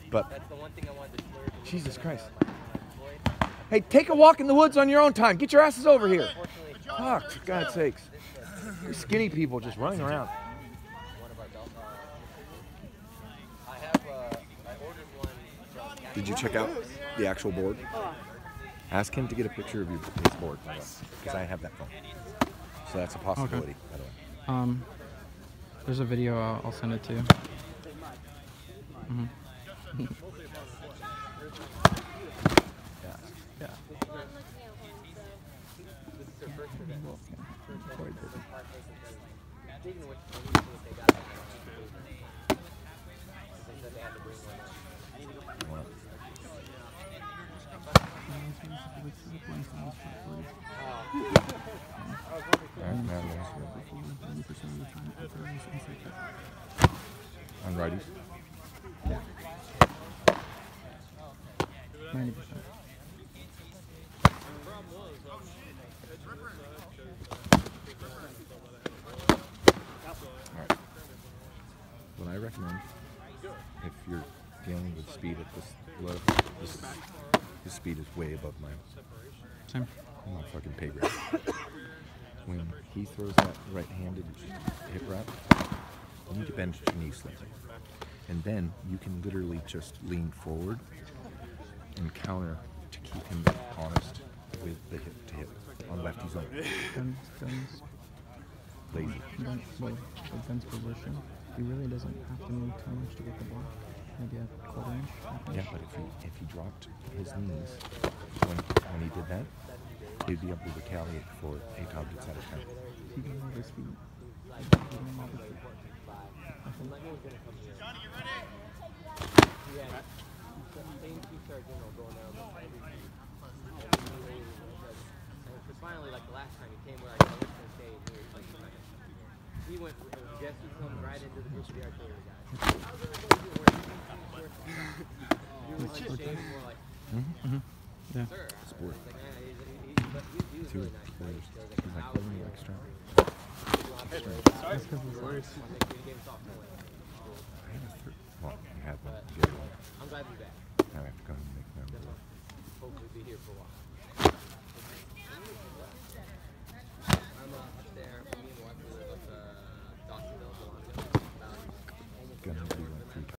But Jesus Christ. Hey, take a walk in the woods on your own time. Get your asses over here. Fuck, for God's sakes. These skinny people just running around. Did you check out the actual board? Ask him to get a picture of his board, because I have that phone. So that's a possibility, by the way. There's a video. I'll send it to you. Yeah. On righties? Yeah. 90%. Alright. What I recommend, if you're dealing with speed at this level, his speed is way above mine. Same. I'm not fucking pay grade. When he throws that right-handed hip wrap, you need to bend your knees slightly. And then you can literally just lean forward and counter to keep him honest with the hip to hip on lefty's own. Ben's Lazy. With Ben's position, he really doesn't have to move too much to get the ball. Maybe a quarter inch. Yeah, but if he dropped his knees when he did that, he'd be able to retaliate before Atog gets out of town. He can move his feet. Finally, like the last time he came, where I got to stay, he went Jesse come right into the group of the artillery guys. Yeah. Sport. Two players. He's like, what do you extra? That's because he's worse. Well, you had one. You had one. I'm glad to be back. Now I have to go and make them. Hopefully be here for a while. I'm up there.